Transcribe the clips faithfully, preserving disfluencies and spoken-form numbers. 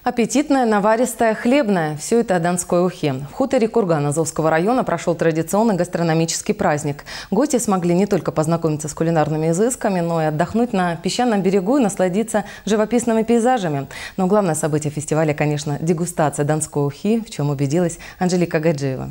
Аппетитная, наваристая, хлебная – все это о Донской ухе. В хуторе Курган Азовского района прошел традиционный гастрономический праздник. Гости смогли не только познакомиться с кулинарными изысками, но и отдохнуть на песчаном берегу и насладиться живописными пейзажами. Но главное событие фестиваля, конечно, дегустация Донской ухи, в чем убедилась Анжелика Гаджиева.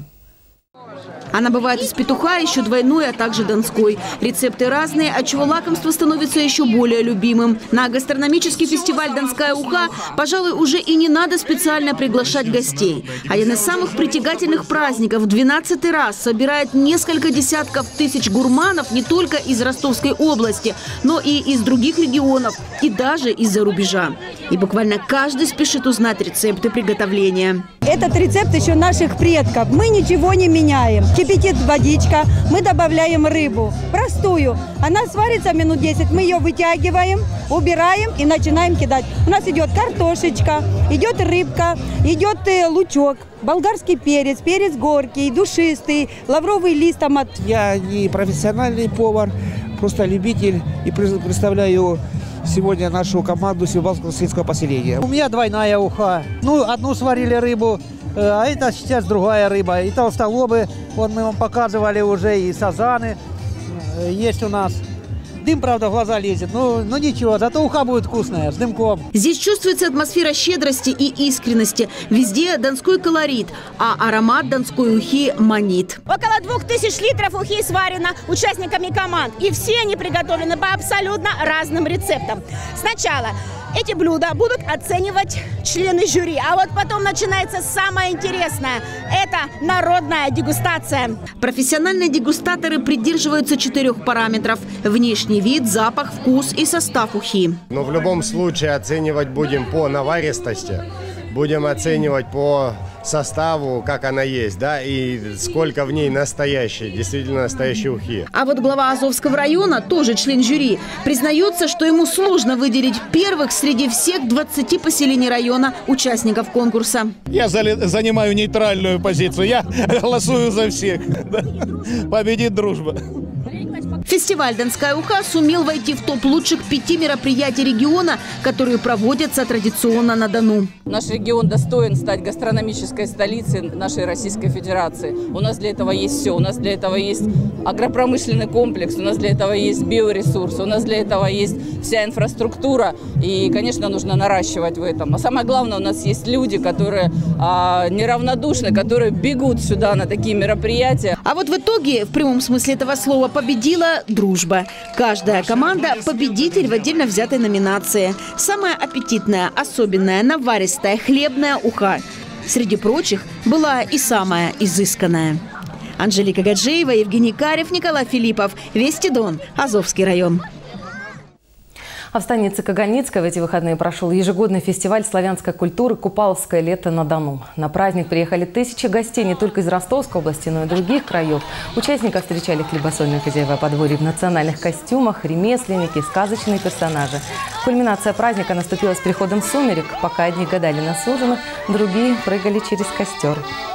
Она бывает из петуха, еще двойной, а также донской. Рецепты разные, отчего лакомство становится еще более любимым. На гастрономический фестиваль «Донская уха», пожалуй, уже и не надо специально приглашать гостей. Один из самых притягательных праздников в двенадцатый раз собирает несколько десятков тысяч гурманов не только из Ростовской области, но и из других регионов, и даже из-за рубежа. И буквально каждый спешит узнать рецепты приготовления. Этот рецепт еще наших предков. Мы ничего не меняем. Кипятит водичка, мы добавляем рыбу. Простую. Она сварится минут десять. Мы ее вытягиваем, убираем и начинаем кидать. У нас идет картошечка, идет рыбка, идет лучок, болгарский перец, перец горький, душистый, лавровый лист, томат. Я не профессиональный повар, просто любитель и представляю сегодня нашу команду Севалского сельского поселения. У меня двойная уха. Ну, одну сварили рыбу, а это сейчас другая рыба. И толстолобы, вот мы вам показывали уже, и сазаны есть у нас. Дым, правда, в глаза лезет, но, но ничего, зато уха будет вкусная, с дымком. Здесь чувствуется атмосфера щедрости и искренности. Везде донской колорит, а аромат донской ухи манит. Около двух тысяч литров ухи сварено участниками команд. И все они приготовлены по абсолютно разным рецептам. Сначала эти блюда будут оценивать члены жюри. А вот потом начинается самое интересное. Это народная дегустация. Профессиональные дегустаторы придерживаются четырех параметров. Внешний вид, запах, вкус и состав ухи. Но в любом случае оценивать будем по наваристости. Будем оценивать по составу, как она есть, да, и сколько в ней настоящей, действительно настоящей ухи. А вот глава Азовского района, тоже член жюри, признается, что ему сложно выделить первых среди всех двадцати поселений района участников конкурса. Я занимаю нейтральную позицию, я голосую за всех. Победит дружба. Фестиваль «Донская уха» сумел войти в топ лучших пяти мероприятий региона, которые проводятся традиционно на Дону. Наш регион достоин стать гастрономической столицей нашей Российской Федерации. У нас для этого есть все. У нас для этого есть агропромышленный комплекс, у нас для этого есть биоресурсы, у нас для этого есть вся инфраструктура. И, конечно, нужно наращивать в этом. А самое главное, у нас есть люди, которые а, неравнодушны, которые бегут сюда на такие мероприятия. А вот в итоге, в прямом смысле этого слова, победила дружба. Каждая команда – победитель в отдельно взятой номинации. Самая аппетитная, особенная, наваристая, хлебная уха. Среди прочих была и самая изысканная. Анжелика Гаджиева, Евгений Карев, Николай Филиппов. Вести Дон, Азовский район. А в станице Каганицкой в эти выходные прошел ежегодный фестиваль славянской культуры «Купаловское лето на Дону». На праздник приехали тысячи гостей не только из Ростовской области, но и других краев. Участников встречали хлебосольные хозяева подворья в национальных костюмах, ремесленники, сказочные персонажи. Кульминация праздника наступила с приходом сумерек. Пока одни гадали на суженых, другие прыгали через костер.